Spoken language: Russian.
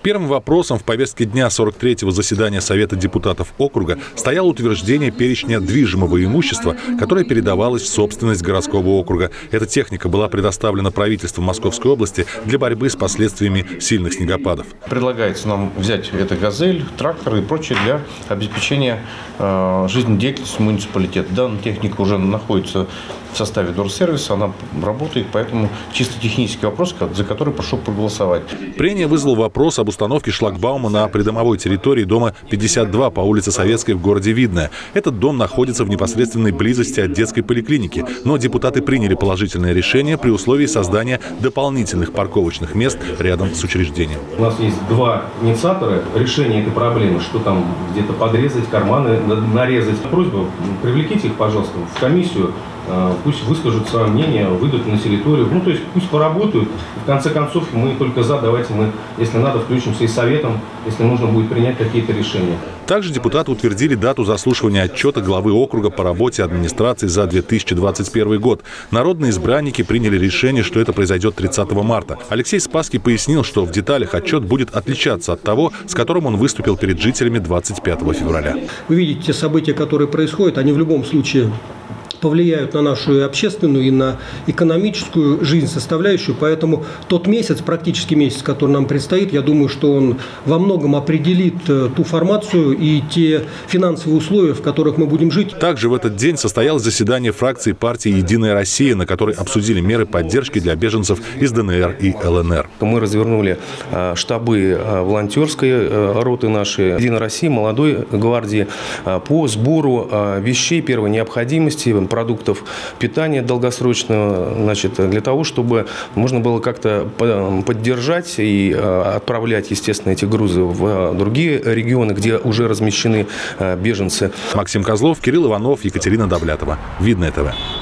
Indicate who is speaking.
Speaker 1: Первым вопросом в повестке дня 43-го заседания Совета депутатов округа стояло утверждение перечня движимого имущества, которое передавалось в собственность городского округа. Эта техника была предоставлена правительству Московской области для борьбы с последствиями сильных снегопадов.
Speaker 2: Предлагается нам взять это «Газель», трактор и прочее для обеспечения жизнедеятельности муниципалитета. Данная техника уже находится в составе Дорсервиса, она работает, поэтому чисто технический вопрос, за который прошу проголосовать.
Speaker 1: Прения вызвал вопрос об установке шлагбаума на придомовой территории дома 52 по улице Советской в городе Видное. Этот дом находится в непосредственной близости от детской поликлиники, но депутаты приняли положительное решение при условии создания дополнительных парковочных мест рядом с учреждением.
Speaker 3: У нас есть два инициатора решения этой проблемы, что там где-то подрезать, карманы нарезать. Просьба, привлеките их, пожалуйста, в комиссию. Пусть выскажут свое мнение, выйдут на территорию. То есть пусть поработают. В конце концов, мы только за. Давайте мы, если надо, включимся и советом, если нужно будет принять какие-то решения.
Speaker 1: Также депутаты утвердили дату заслушивания отчета главы округа по работе администрации за 2021 год. Народные избранники приняли решение, что это произойдет 30 марта. Алексей Спасский пояснил, что в деталях отчет будет отличаться от того, с которым он выступил перед жителями 25 февраля.
Speaker 4: Вы видите, те события, которые происходят, они в любом случае повлияют на нашу общественную и на экономическую жизнь составляющую. Поэтому тот месяц, практически месяц, который нам предстоит, я думаю, что он во многом определит ту формацию и те финансовые условия, в которых мы будем жить.
Speaker 1: Также в этот день состоялось заседание фракции партии «Единая Россия», на которой обсудили меры поддержки для беженцев из ДНР и ЛНР.
Speaker 2: Мы развернули штабы волонтерской роты нашей «Единой России», молодой гвардии по сбору вещей первой необходимости, продуктов питания долгосрочного, для того, чтобы можно было как-то поддержать и отправлять, естественно, эти грузы в другие регионы, где уже размещены беженцы.
Speaker 1: Максим Козлов, Кирилл Иванов, Екатерина Давлятова. Видное ТВ.